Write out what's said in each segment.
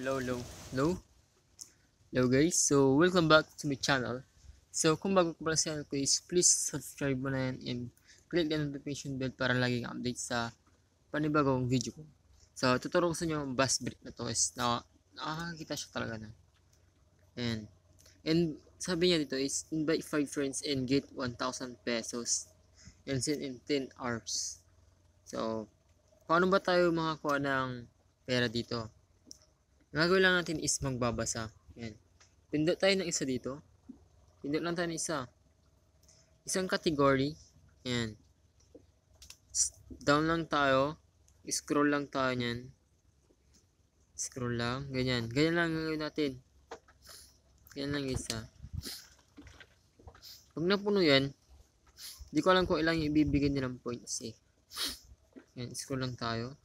Hello guys, so welcome back to my channel. So kung bago ka pala sa channel ko is please subscribe mo na yan and click the notification bell para lagi kang update sa panibagong video ko. So tuturo ko sa inyo ang buzzbreak na to is nakakakita siya talaga na. And sabi niya dito is invite 5 friends and get 1,000 pesos and send in 10 hours. So paano ba tayo makakuha ng pera dito? Ang gagawin lang natin is magbabasa. Yan. Pindot tayo ng isa dito. Pindot lang tayo ng isa. Isang category. Yan. Down lang tayo. Scroll lang tayo niyan. Scroll lang. Ganyan. Ganyan lang gagawin natin. Ganyan lang isa. Pag napuno yan, di ko alam kung ilang ibibigay nilang points eh. Yan. Scroll lang tayo.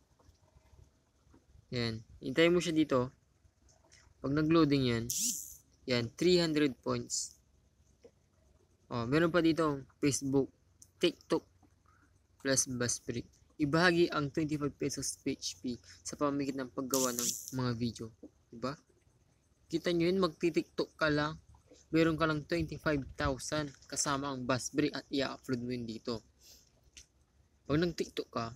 Yan. Hintayin mo siya dito. Pag nag-loading yan, 300 points. Oh, meron pa dito Facebook, TikTok, plus buzzbreak. Ibahagi ang 25 pesos PHP sa pamamagitan ng paggawa ng mga video. Diba? Kita nyo yun, magti-TikTok ka lang, meron ka lang 25,000 kasama ang buzzbreak at i-upload mo yun dito. Pag nag-TikTok ka,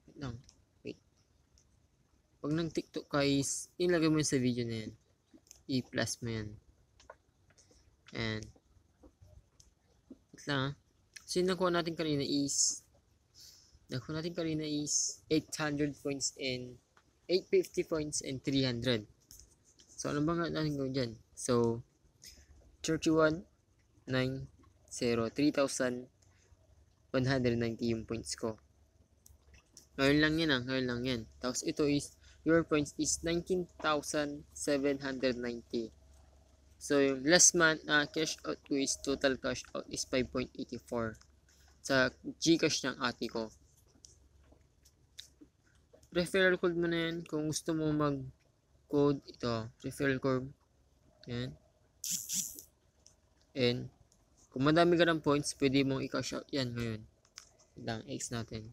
pag nag-TikTok ka is, ilagay mo yun sa video na yan. I-plus mo yan. And wait lang. So yung nakuha natin kanina is 800 points and 850 points and 300. So ano ba nga natin gawin dyan? So 31,903,190 yung points ko. Ngayon lang yan ngayon lang yan. Tapos ito is your points is 19,790. So, yung last month cash out ko is total cash out is 5.84 sa Gcash ng ate ko. Referral code mo na yan. Kung gusto mo mag-code, ito. Referral code. Yan. And, kung madami ka ng points, pwede mong i-cash out yan ngayon. Lang, X natin.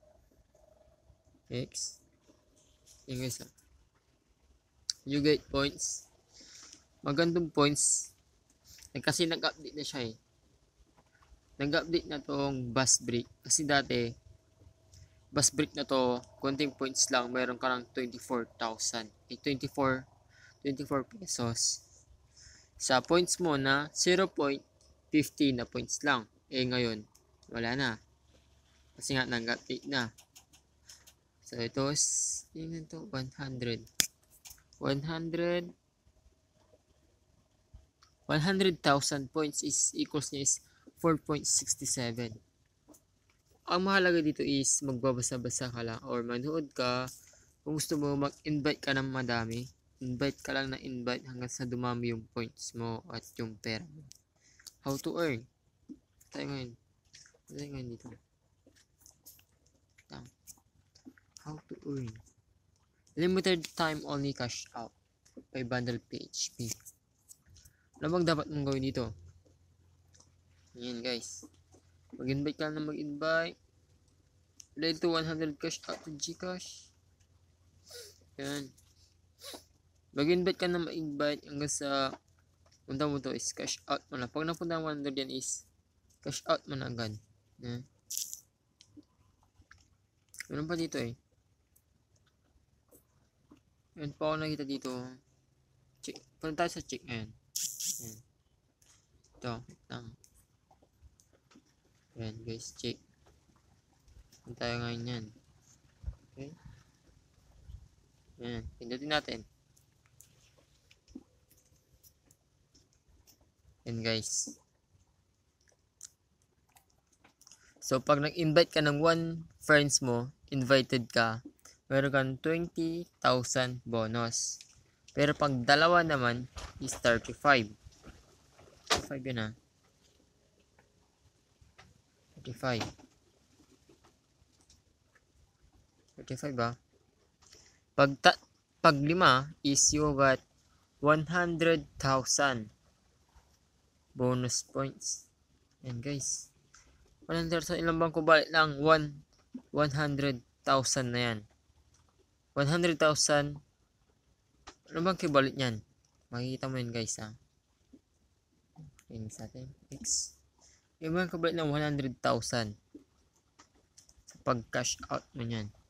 X. Yan guys you get points. Magandang points kasi nag-update na siya nag-update na tong buzzbreak kasi dati buzzbreak na to konting points lang meron ka lang 24,000 24 pesos sa points mo na 0.50 na points lang ngayon wala na kasi nga nag-update na. So, ito is, yun ito, 100,000 points is equals niya is 4.67. Ang mahalaga dito is magbabasa-basa ka lang or manood ka. Kung gusto mo mag-invite ka ng madami, invite ka lang na invite hanggang sa dumami yung points mo at yung pera mo. How to earn? Tayo ngayon dito. How to earn. Limited time only cash out by bundle PHP. Ano bang dapat mong gawin dito? Yan guys. Mag-invite ka na mag-invite. Dahil to 100 cash out to Gcash. Yan. Mag-invite ka na mag-invite hanggang sa punta mo to is cash out mo na. Pag napunta ang 100 yan is cash out mo na agad. Yan. Meron pa dito Yan pa ako nakita dito. Check. Punta tayo sa check ngayon. Yan. Ito. Yan guys. Check. Punta tayo ngayon yan. Okay. Yan. Pindutin natin. Yan guys. So pag nag-invite ka ng 1 friends mo, invited ka, meron kang 20,000 bonus. Pero pag dalawa naman is 35. 35 yun 35. 35 ba? Pag 5 is you got 100,000 bonus points. Yan guys. 100,000 ilang bang kubalik lang 100,000 na yan. 100,000 Ano bang kibalit niyan? Makikita mo yun guys ha. Yun sa atin. X. Yung bang kibalit ng 100,000 sa pag cash out mo niyan.